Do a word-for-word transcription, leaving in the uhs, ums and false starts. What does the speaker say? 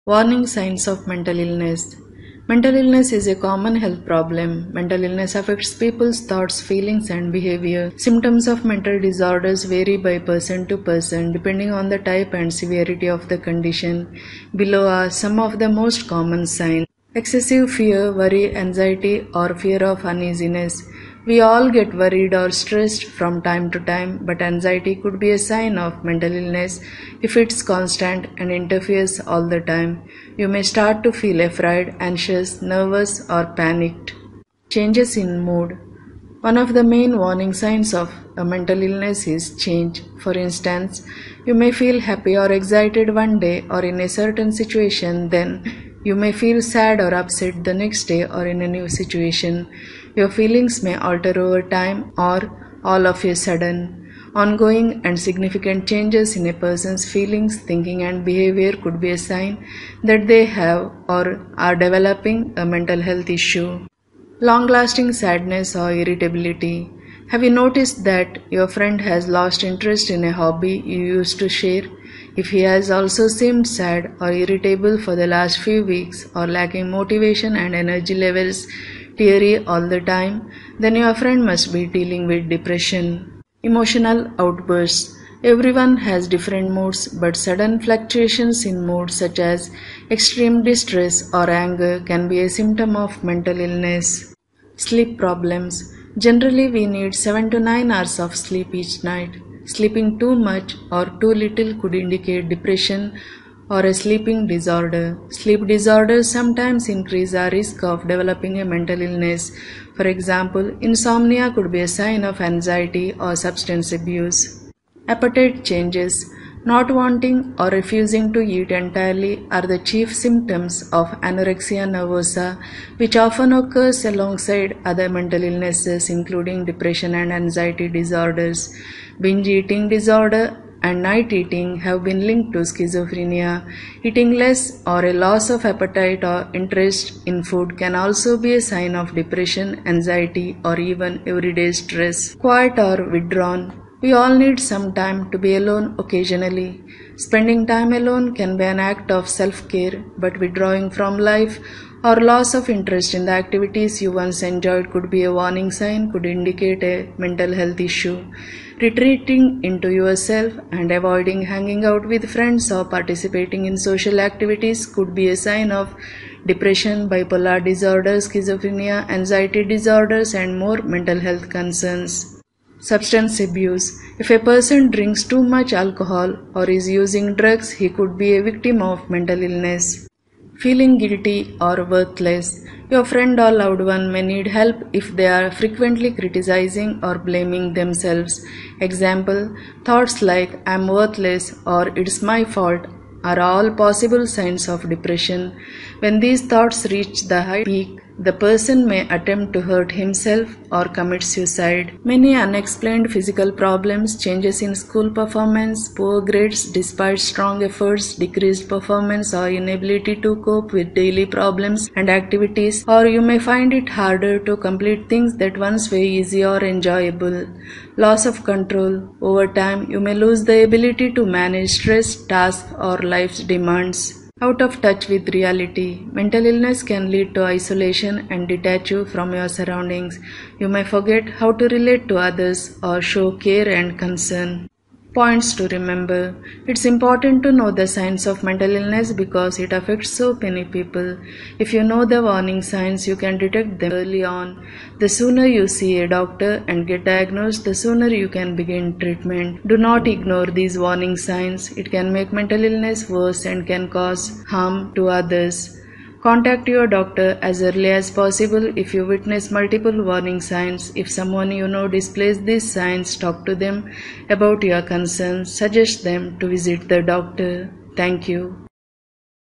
Warning signs of mental illness. Mental illness is a common health problem. Mental illness affects people's thoughts, feelings, and behavior. Symptoms of mental disorders vary by person to person depending on the type and severity of the condition. Below are some of the most common signs. Excessive fear, worry, anxiety, or fear of uneasiness. We all get worried or stressed from time to time, but anxiety could be a sign of mental illness if it's constant and interferes all the time. You may start to feel afraid, anxious, nervous, or panicked. Changes in mood. One of the main warning signs of a mental illness is change. For instance, you may feel happy or excited one day or in a certain situation, then you may feel sad or upset the next day or in a new situation. Your feelings may alter over time or all of a sudden. Ongoing and significant changes in a person's feelings, thinking, and behavior could be a sign that they have or are developing a mental health issue. Long-lasting sadness or irritability. Have you noticed that your friend has lost interest in a hobby you used to share? If he has also seemed sad or irritable for the last few weeks or lacking motivation and energy levels, teary all the time, then your friend must be dealing with depression. Emotional outbursts. Everyone has different moods, but sudden fluctuations in mood such as extreme distress or anger can be a symptom of mental illness. Sleep problems. Generally, we need seven to nine hours of sleep each night. Sleeping too much or too little could indicate depression or a sleeping disorder. Sleep disorders sometimes increase our risk of developing a mental illness. For example, insomnia could be a sign of anxiety or substance abuse. Appetite changes. Not wanting or refusing to eat entirely are the chief symptoms of anorexia nervosa, which often occurs alongside other mental illnesses including depression and anxiety disorders. Binge eating disorder and night eating have been linked to schizophrenia. Eating less or a loss of appetite or interest in food can also be a sign of depression, anxiety, or even everyday stress. Quiet or withdrawn. We all need some time to be alone occasionally. Spending time alone can be an act of self-care, but withdrawing from life or loss of interest in the activities you once enjoyed could be a warning sign, could indicate a mental health issue. Retreating into yourself and avoiding hanging out with friends or participating in social activities could be a sign of depression, bipolar disorder, schizophrenia, anxiety disorders, and more mental health concerns. Substance abuse. If a person drinks too much alcohol or is using drugs, he could be a victim of mental illness. Feeling guilty or worthless. Your friend or loved one may need help if they are frequently criticizing or blaming themselves. Example, thoughts like "I'm worthless" or "it's my fault" are all possible signs of depression. When these thoughts reach the high peak, the person may attempt to hurt himself or commit suicide. Many unexplained physical problems, changes in school performance, poor grades despite strong efforts, decreased performance or inability to cope with daily problems and activities, or you may find it harder to complete things that once were easy or enjoyable. Loss of control. Over time, you may lose the ability to manage stress, tasks, or life's demands. Out of touch with reality. Mental illness can lead to isolation and detach you from your surroundings. You may forget how to relate to others or show care and concern. Points to remember. It's important to know the signs of mental illness because it affects so many people. If you know the warning signs, you can detect them early on. The sooner you see a doctor and get diagnosed, the sooner you can begin treatment. Do not ignore these warning signs. It can make mental illness worse and can cause harm to others. Contact your doctor as early as possible if you witness multiple warning signs. If someone you know displays these signs, talk to them about your concerns. Suggest them to visit the doctor. Thank you.